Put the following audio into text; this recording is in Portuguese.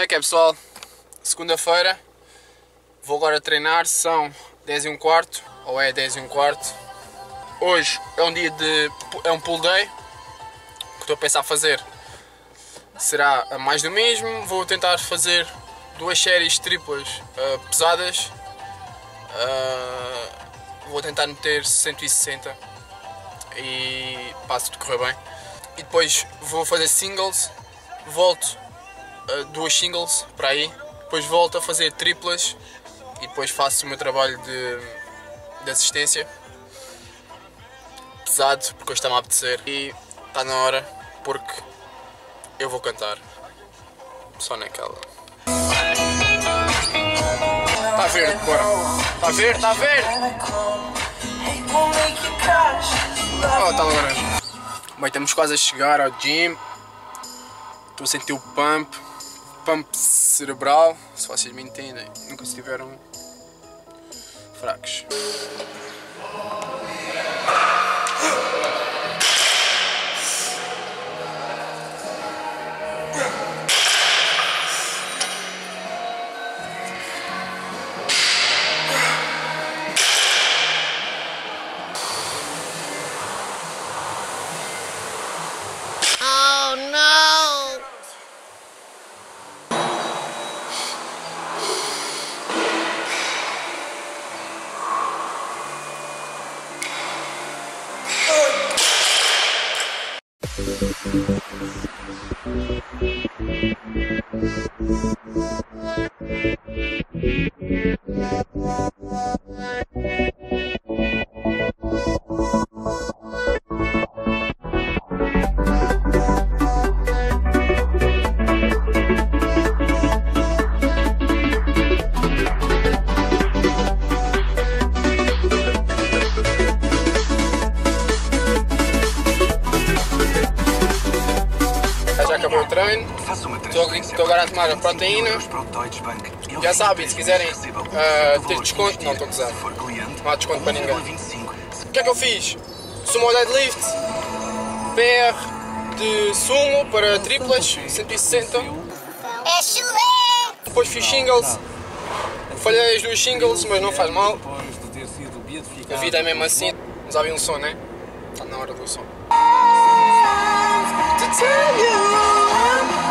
Como é que é, pessoal? Segunda-feira, vou agora treinar, são 10h15, ou é 10h15. Hoje é um dia é um pull day, que estou a pensar fazer. Será mais do mesmo, vou tentar fazer 2 séries triplas pesadas. Vou tentar meter 160 e passo de correr bem. E depois vou fazer singles, volto a 2 singles para aí, depois volto a fazer triplas e depois faço o meu trabalho de assistência pesado, porque hoje está-me a apetecer e está na hora, porque eu vou cantar só naquela. Está verde, bora. Está verde, está verde. Oh, está laranja. Bem, estamos quase a chegar ao gym. Estou a sentir o pump cerebral, se vocês me entendem. Nunca estiveram fracos. Oh no! Já acabou o treino, estou agora a tomar a proteína. Já sabem, se quiserem ter desconto, não estou a gozar, não há desconto para ninguém. O que é que eu fiz? Sumo deadlift, PR de sumo para triplas, 160. É chulé! Depois fiz singles, falhei as 2 singles, mas não faz mal. A vida é mesmo assim, mas havia um som, né? Está na hora do som. To tell you